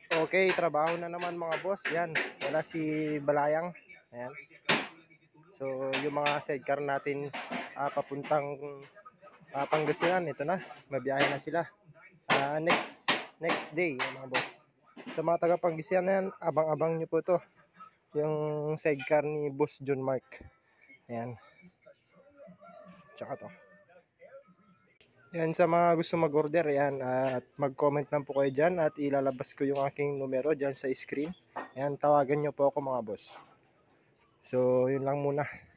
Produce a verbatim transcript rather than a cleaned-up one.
Okay, trabaho na naman mga boss. Yan, wala si Balayang. Ayan. So, yung mga sidecar natin ah, papuntang ah, Pangasinan, ito na. Mabiyahe na sila. Ah, next next day, yan, mga boss. Sa mga taga Pangasinan, abang-abang nyo po to. Yung sidecar ni Boss John Mark. Ayan. Tsaka to. Yan sa mga gusto mag-order, yan, at mag-comment lang po kayo dyan at ilalabas ko yung aking numero dyan sa screen. Yan, tawagan nyo po ako mga boss. So, yun lang muna.